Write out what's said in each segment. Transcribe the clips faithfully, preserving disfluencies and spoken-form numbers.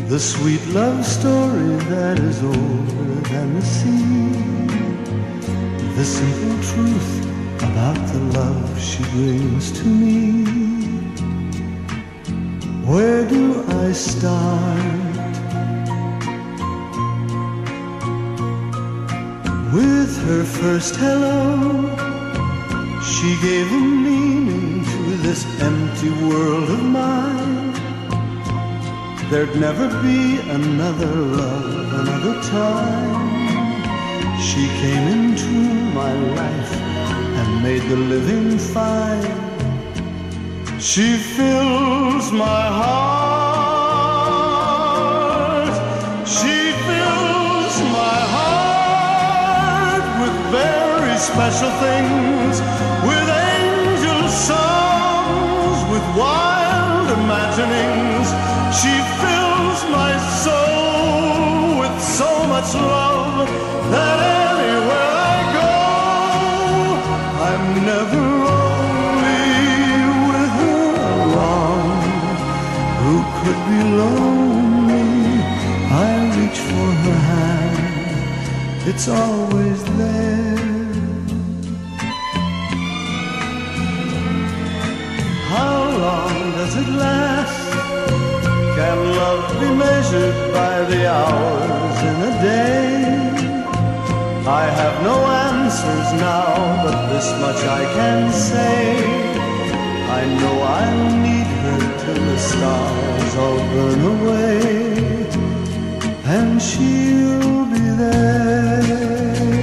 the sweet love story that is older than the sea, the simple truth about the love she brings to me. Where do I start? With her first hello, she gave a meaning to this empty world of mine. There'd never be another love, another time. She came into my life and made the living fine. She fills my heart. She fills my heart with very special things, with angel songs, with wild imaginings. She fills my soul with so much love that anywhere I go, I'm never lonely with her along. Who could be lonely? I reach for her hand, it's always there. How long does it last? Can love be measured by the hours in a day? I have no answers now, but this much I can say. I know I'll need her till the stars all burn away, and she'll be there.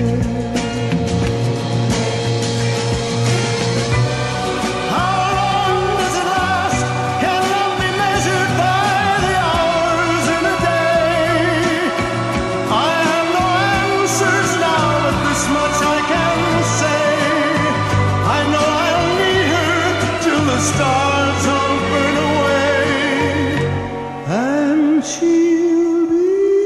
Stars all burn away, and she'll be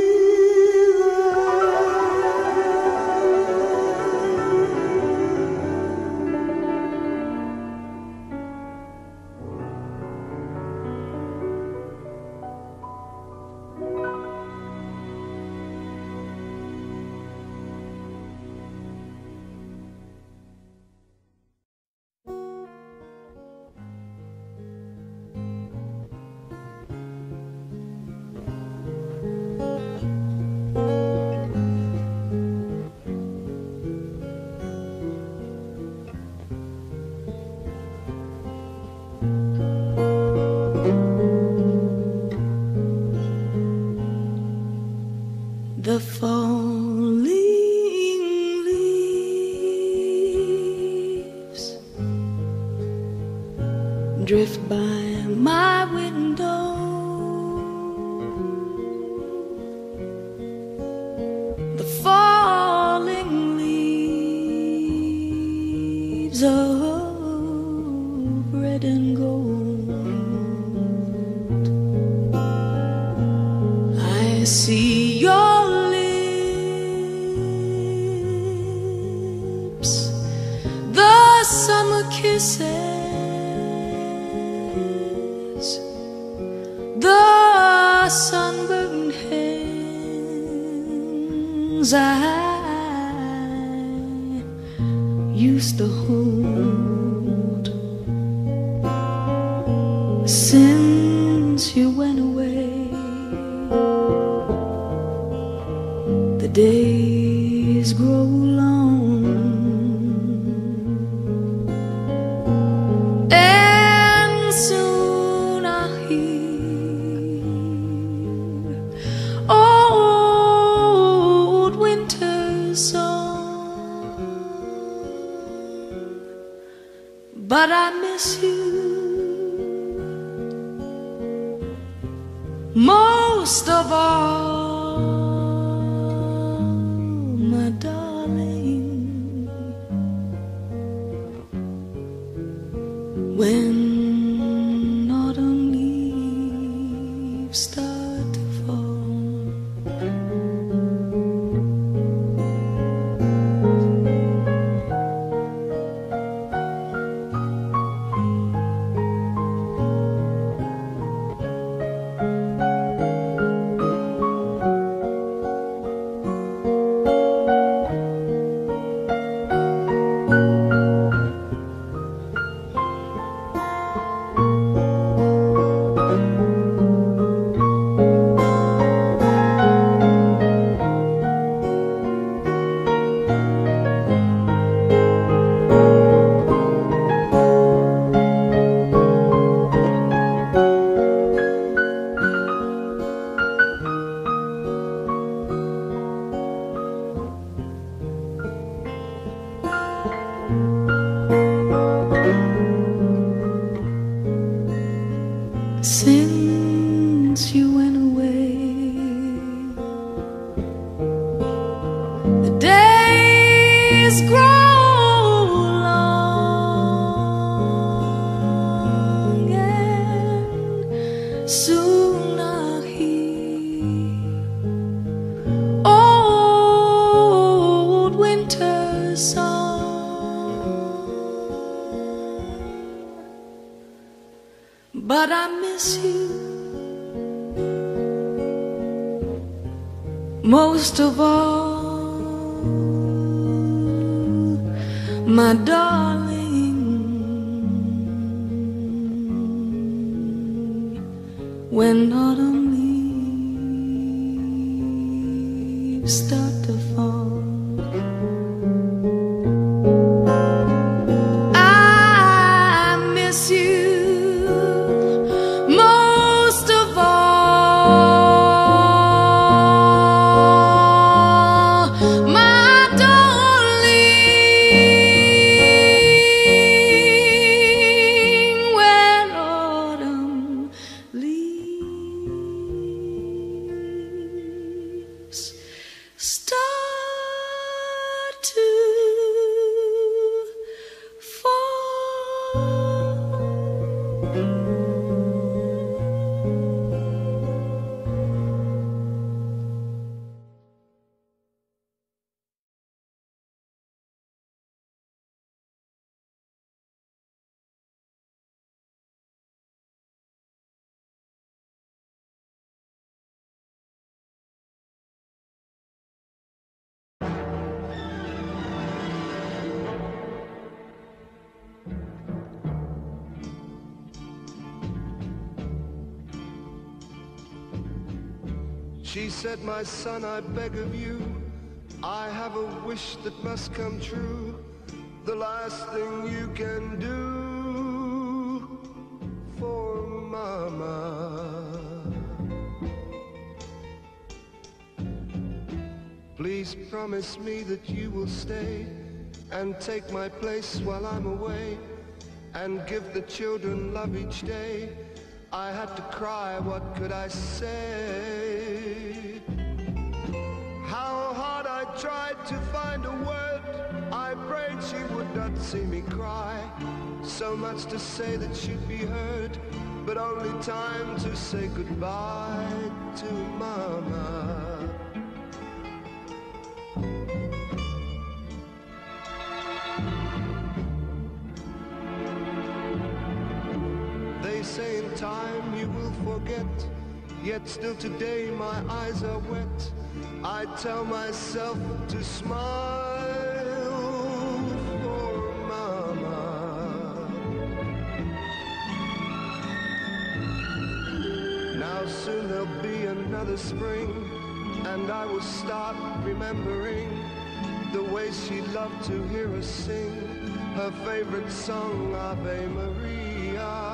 the falling leaves drift by my window. The falling leaves of red and gold. I see your summer kisses, the sunburned hands I used to hold. Since you went away, the days grow long, but I miss you most of all, my darling. When autumn leaves start to fall, soon I'll hear old winter song, but I miss you most of all, my darling. When autumn leaves start to fall, I miss you most of all, my darling. When autumn leaves start to fall. She said, my son, I beg of you, I have a wish that must come true. The last thing you can do for Mama. Please promise me that you will stay and take my place while I'm away, and give the children love each day. I had to cry, what could I say? How hard I tried to find a word. I prayed she would not see me cry. So much to say that she'd be heard, but only time to say goodbye to Mama. They say in time you will forget, yet still today my eyes are wet. I tell myself to smile for Mama. Now soon there'll be another spring, and I will start remembering the way she loved to hear us sing her favorite song, Ave Maria.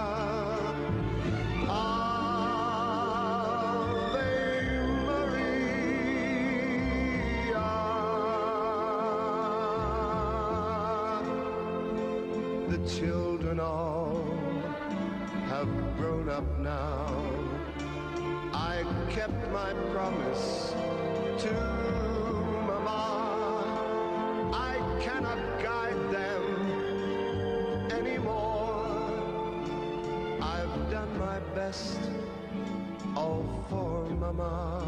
The children all have grown up now. I kept my promise to Mama. I cannot guide them anymore. I've done my best, all for Mama.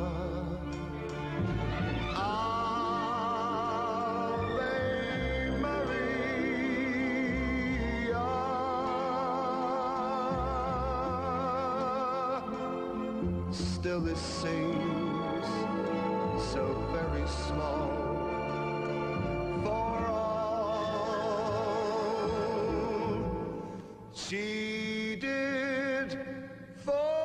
Still this seems so very small for all she did for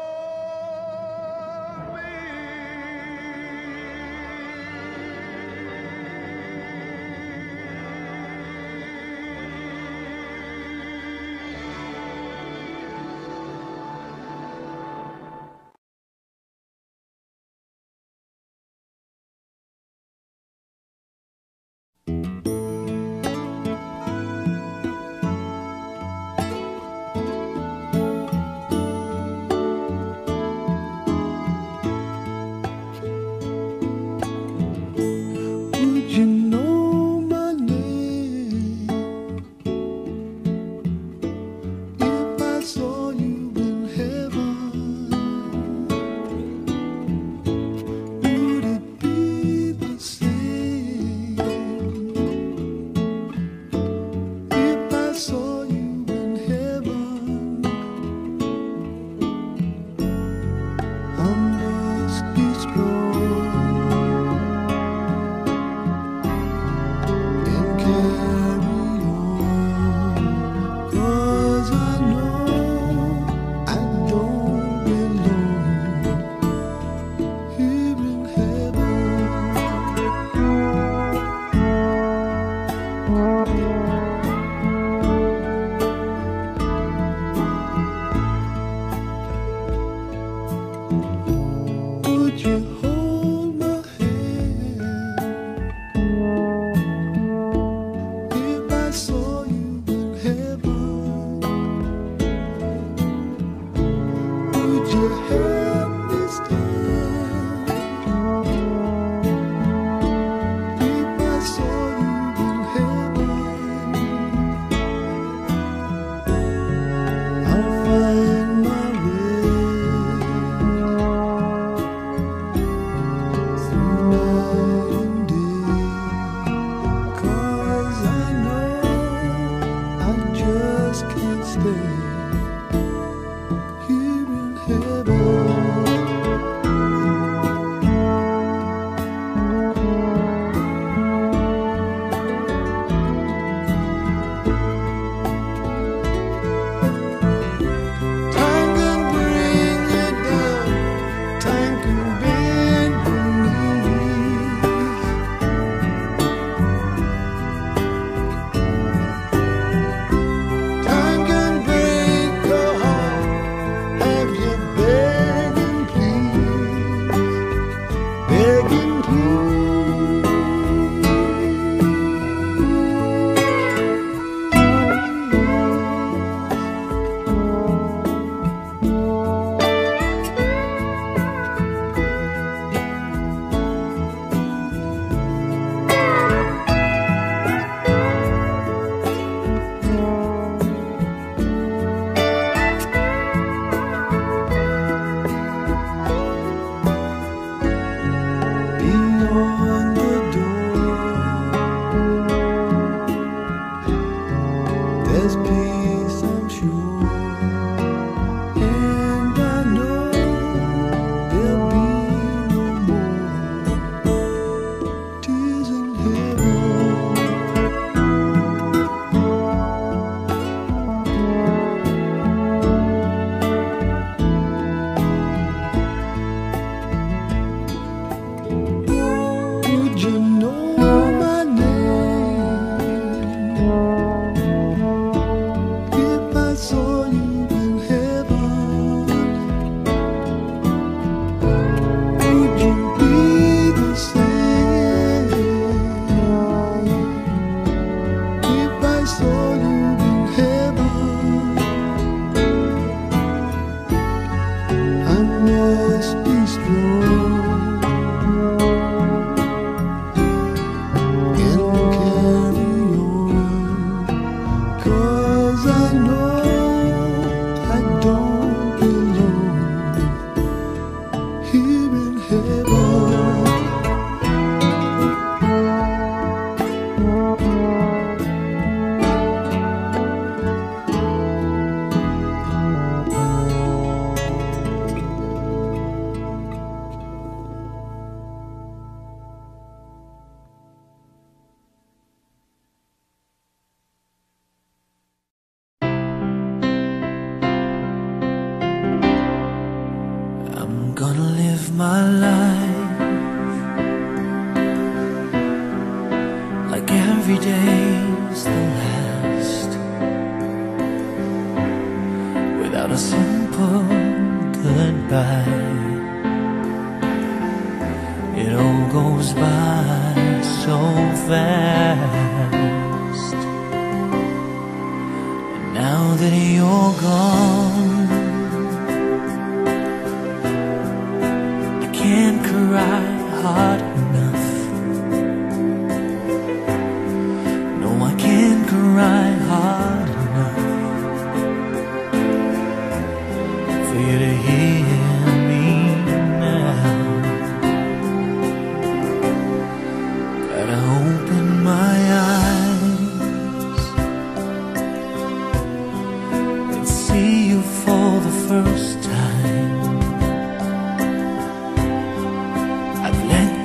see you for the first time.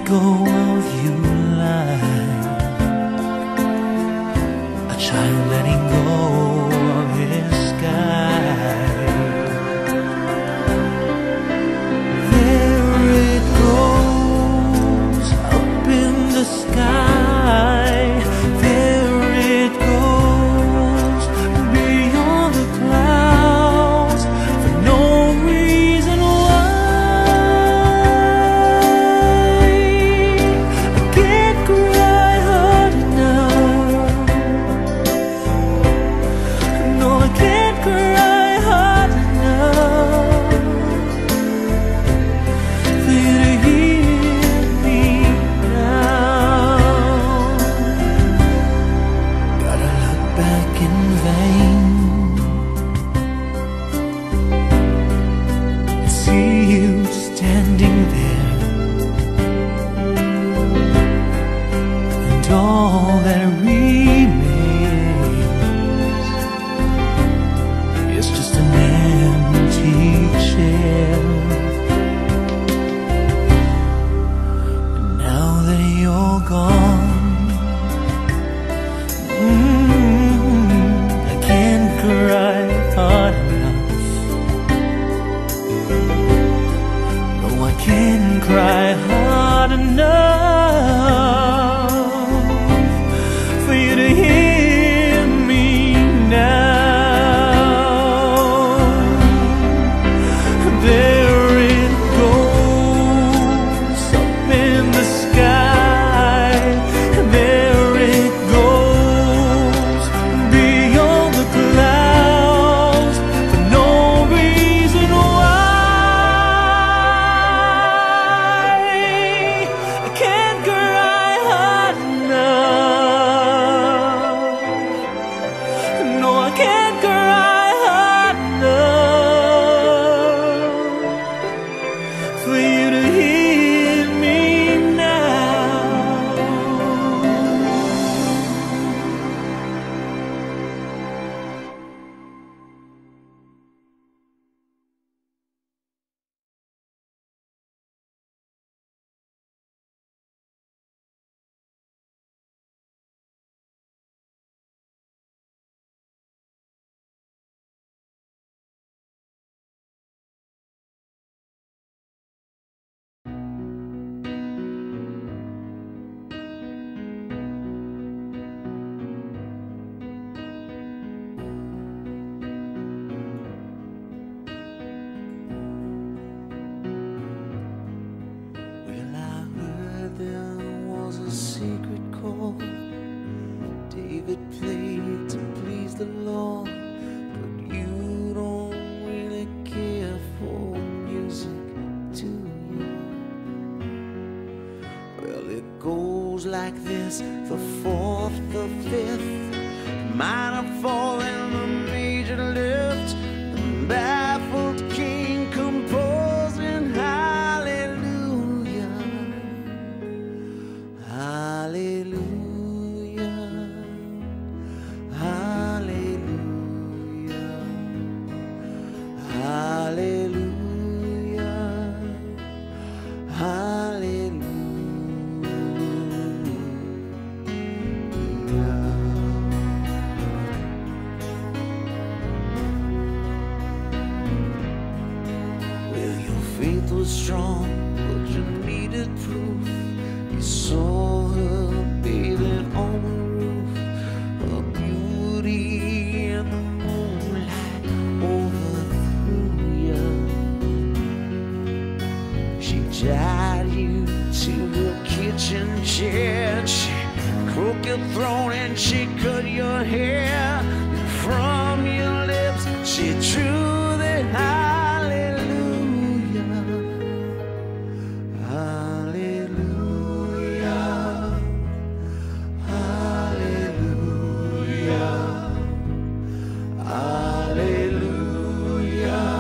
go of you life. A child letting go of his sky. There it goes up in the sky. There it goes beyond the clouds for no reason why. I can't cry hard enough. No, I can't cry hard enough for you to hear me now. Gotta look back in vain and see you standing there, and all that remains is just an empty chair. And now that you're gone, mm, I can't cry hard enough. No, I can't cry hard enough for you to hear me now. There it goes up in the sky. There it goes beyond the clouds for no reason why. I can't cry hard enough. No, I can't cry hard enough for you to hear me now. Well, I heard there was a secret chord David played to please the Lord, but you don't really care for music, do you? Well, it goes like this: the fourth, the fifth, minor fall and the major lift, the baffled king composing hallelujah, hallelujah, hallelujah, hallelujah, hallelujah. Well, your faith was strong, but you needed proof. You saw her bathing on the roof, her beauty in the moonlight overthrew you. She tied you to her kitchen chair, she crooked your throat and she cut your hair. And from your lips she drew the hallelujah, hallelujah, hallelujah, hallelujah,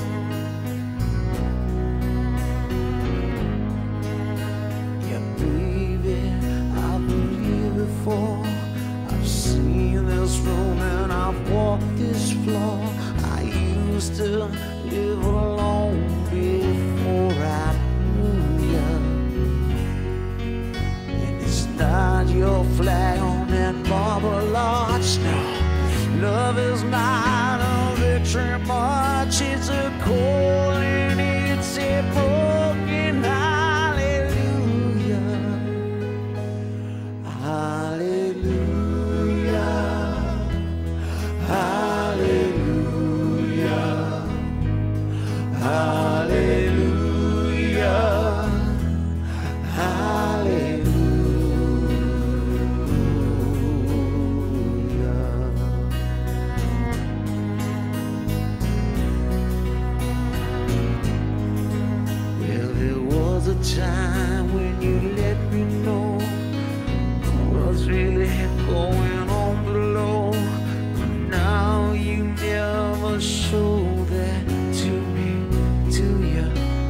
hallelujah. I've walked this floor. I used to live alone before I knew you. And it's not your flag on that marble arch, no. Love is not a victory march, it's a call and it's a broken hallelujah. Hallelujah. Hallelujah. Hallelujah. Time when you let me know what's really going on below. But now you never show that to me, do ya?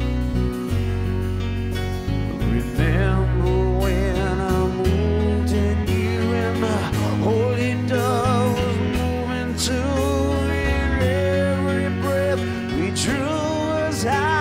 Remember when I moved in you and my holy dove was moving too, and every breath we drew was high.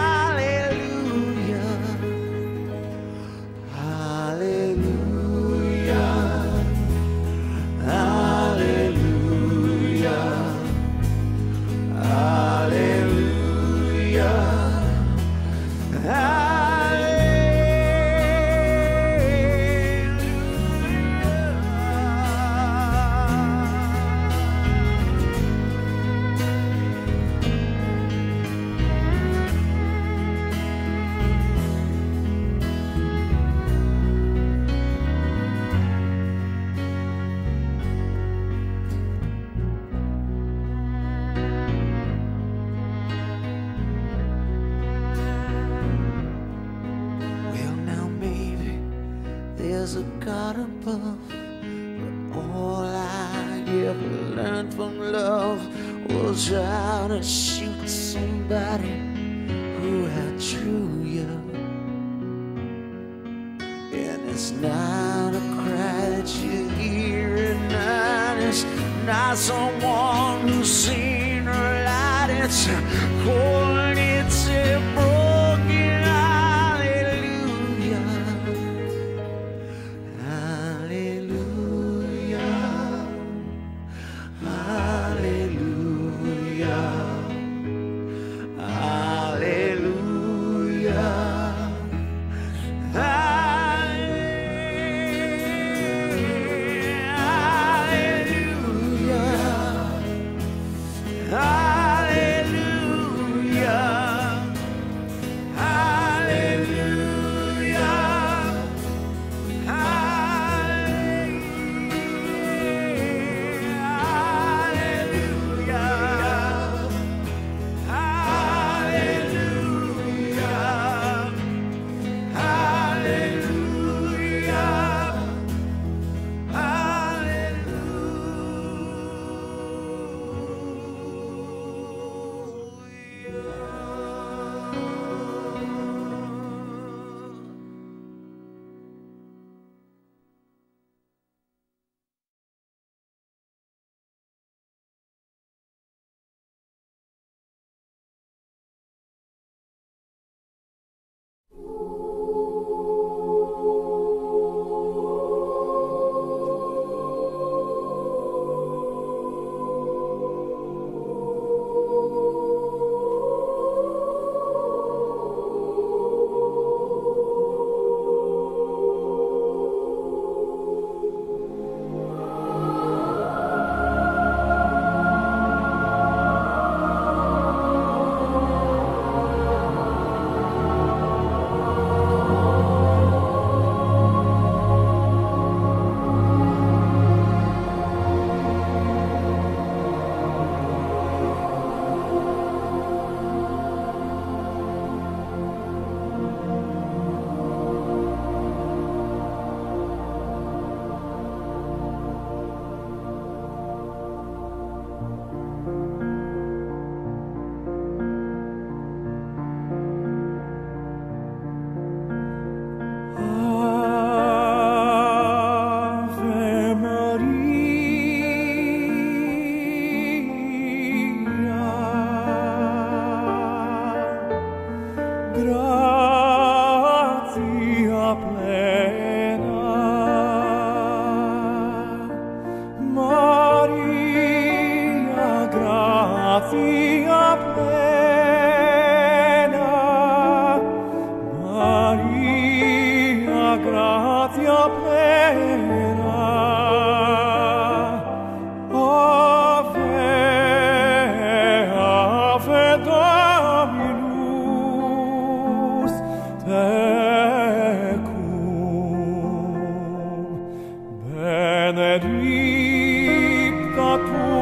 There's a God above, but all I ever learned from love was how to shoot somebody who outdrew you. And it's not a cry that you hear at night, it's not someone who's seen her light, it's a call and it's a broken hallelujah. Hallelujah. gratia plena, Maria, gratia plena, Ave, Ave Dominus tecum, benedicta tu